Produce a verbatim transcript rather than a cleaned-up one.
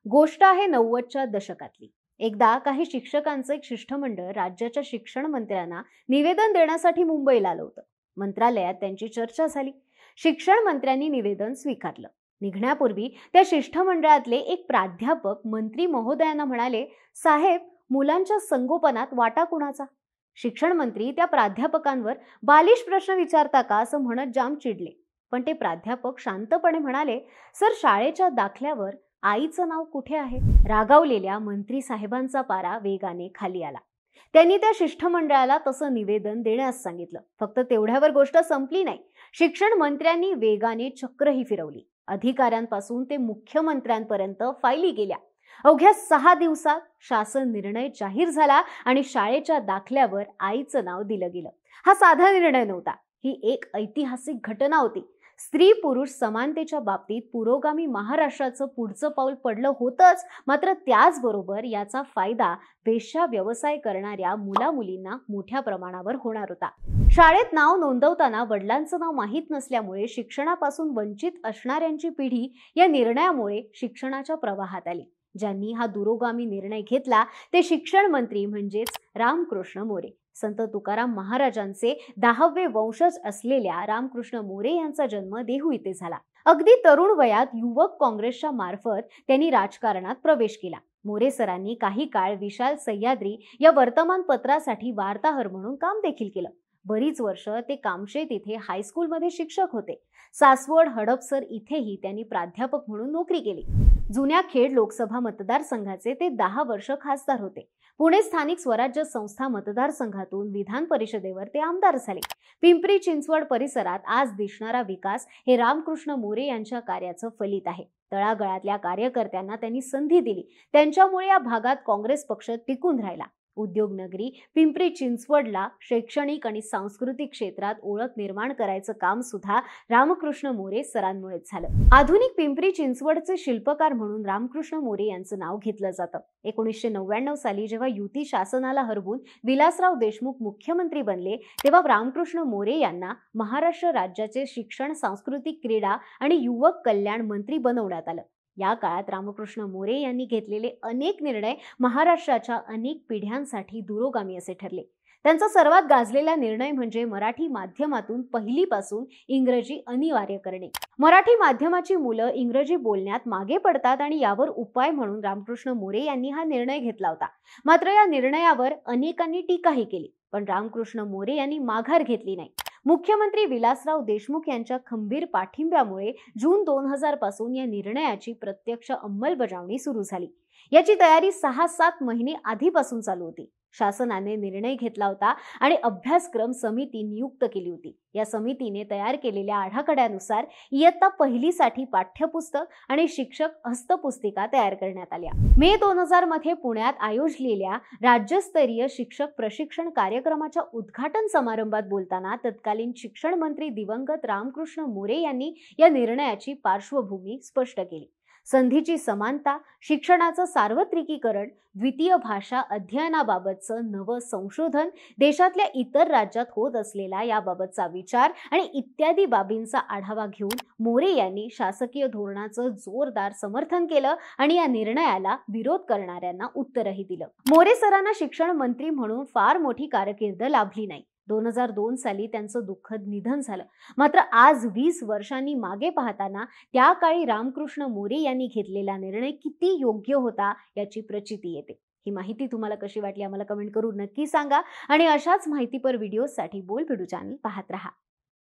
गोष्ट आहे नव्वदच्या दशकातली। एकदा काही शिक्षकांचं एक शिष्टमंडळ राज्याच्या शिक्षण मंत्र्यांना निवेदन देण्यासाठी मुंबईला आलं होतं। मंत्रालयात त्यांची चर्चा झाली। शिक्षण मंत्र्यांनी निवेदन स्वीकारलं। निघण्यापूर्वी त्या शिष्टमंडळातले एक प्राध्यापक मंत्री महोदयांना म्हणाले, साहेब, मुलांच्या संगोपनात वाटा कुणाचा? शिक्षण मंत्री त्या प्राध्यापकांवर बालिश प्रश्न विचारता का असं म्हणत जाम चिडले। पण ते प्राध्यापक शांतपणे म्हणाले, सर, शाळेच्या दाखल्यावर आईचं नाव कुठे आहे? रागावलेल्या मंत्री साहेबांचा पारा वेगाने खाली आला। त्यांनी त्या शिष्टमंडळाला तसं निवेदन देण्यास सांगितलं। फक्त तेवढ्यावर गोष्ट संपली नाही। शिक्षण मंत्र्यांनी वेगाने चक्रही फिरवली। अधिकाऱ्यांपासून ते मुख्यमंत्र्यांपर्यंत फायली गेल्या। अवघ्या सहा दिवसात शासन निर्णय जाहीर झाला आणि शाळेच्या दाखल्यावर आईचं नाव दिलं गेलं। हा साधा निर्णय नव्हता, ही एक ऐतिहासिक घटना होती। स्त्री पुरुष समानतेच्या बाबतीत पुरोगामी महाराष्ट्राचं पुढचं पाऊल पडलं होतंच, मात्र त्याचबरोबर याचा फायदा वेश्या व्यवसाय करणाऱ्या मुला मुलींना मोठ्या प्रमाणावर होणार होता। शाळेत नाव नोंदवताना वडिलांचं नाव माहीत नसल्यामुळे शिक्षणापासून वंचित असणाऱ्यांची पिढी या निर्णयामुळे शिक्षणाच्या प्रवाहात आली। ज्यांनी हा दुरोगामी निर्णय घेतला ते शिक्षण मंत्री म्हणजेच रामकृष्ण मोरे। संत तुकाराम महाराजांचे दहावे वंशज असलेल्या रामकृष्ण मोरे यांचा जन्म देहू इथे झाला। अगदी तरुण वयात युवक काँग्रेसच्या मार्फत त्यांनी राजकारणात प्रवेश केला। मोरे सरांनी काही काळ विशाल सह्याद्री या वर्तमानपत्रासाठी वार्ताहर म्हणून काम देखील केलं। बरीच वर्ष ते कामशेत इथे हायस्कूलमध्ये शिक्षक होते। सासवड, हडपसर इथेही त्यांनी प्राध्यापक म्हणून नोकरी केली। जुन्या खेड लोकसभा मतदारसंघाचे ते दहा वर्ष खासदार होते। पुणे स्थानिक स्वराज्य संस्था मतदारसंघातून विधान परिषदेवर ते आमदार झाले। पिंपरी चिंचवड परिसरात आज दिसणारा विकास हे रामकृष्ण मोरे यांच्या कार्याचं फलित आहे। तळागाळातल्या कार्यकर्त्यांना त्यांनी संधी दिली। त्यांच्यामुळे या भागात काँग्रेस पक्ष टिकून राहिला। उद्योगनगरी पिंपरी चिंचवडला शैक्षणिक आणि सांस्कृतिक क्षेत्रात ओळख निर्माण करायचं काम सुद्धा रामकृष्ण मोरे सरांमुळेच झालं। आधुनिक पिंपरी चिंचवडचे शिल्पकार म्हणून रामकृष्ण मोरे यांचं नाव घेतलं जातं। एकोणीसशे नव्याण्णव साली जेव्हा युती शासनाला हरवून विलासराव देशमुख मुख्यमंत्री बनले, तेव्हा रामकृष्ण मोरे यांना महाराष्ट्र राज्याचे शिक्षण, सांस्कृतिक, क्रीडा आणि युवक कल्याण मंत्री बनवण्यात आलं। या काळात रामकृष्ण मोरे यांनी घेतलेले अनेक निर्णय महाराष्ट्राच्या अनेक पिढ्यांसाठी दुरोगामी असे ठरले। त्यांचा सर्वात गाजलेला निर्णय म्हणजे मराठी माध्यमातून पहिलीपासून इंग्रजी अनिवार्य करणे। मराठी माध्यमाची मुलं इंग्रजी बोलण्यात मागे पडतात आणि यावर उपाय म्हणून रामकृष्ण मोरे यांनी हा निर्णय घेतला होता। मात्र या निर्णयावर अनेकांनी टीकाही केली, पण रामकृष्ण मोरे यांनी माघार घेतली नाही। मुख्यमंत्री विलासराव देशमुख यांच्या खंबीर पाठिंब्यामुळे जून दोन हजार पासून या निर्णयाची प्रत्यक्ष अंमलबजावणी सुरू झाली। याची तयारी सहा सात महिने आधीपासून चालू होती। शासनाने निर्णय घेतला होता आणि अभ्यासक्रम समिती नियुक्त केली होती। या समितीने तयार केलेल्या आराखड्यानुसार इयत्ता पहिलीसाठी पाठ्यपुस्तक आणि शिक्षक हस्तपुस्तिका तयार करण्यात आल्या। मे दोन हजार मध्ये पुण्यात आयोजलेल्या राज्यस्तरीय शिक्षक प्रशिक्षण कार्यक्रमाच्या उद्घाटन समारंभात बोलताना तत्कालीन शिक्षण मंत्री दिवंगत रामकृष्ण मोरे यांनी या निर्णयाची पार्श्वभूमी स्पष्ट केली। संधीची समानता, शिक्षणाचं सार्वत्रिकीकरण, द्वितीय भाषा अध्ययनाबाबतचं नवं संशोधन, देशातल्या इतर राज्यात होत असलेला याबाबतचा विचार आणि इत्यादी बाबींचा आढावा घेऊन मोरे यांनी शासकीय धोरणाचं जोरदार समर्थन केलं आणि या निर्णयाला विरोध करणाऱ्यांना उत्तरही दिलं। मोरे सरांना शिक्षण मंत्री म्हणून फार मोठी कारकीर्द लाभली नाही। दोन हजार दोन साली त्यांचं दुःखद निधन झालं। मात्र आज वीस वर्षांनी मागे पाहताना त्या काळी रामकृष्ण मोरे यांनी घेतलेला निर्णय किती योग्य होता याची प्रचिती येते। ही माहिती तुम्हाला कशी वाटली आम्हाला कमेंट करून नक्की सांगा आणि अशाच माहितीपर व्हिडिओसाठी बोलबिडू चॅनल पाहत रहा।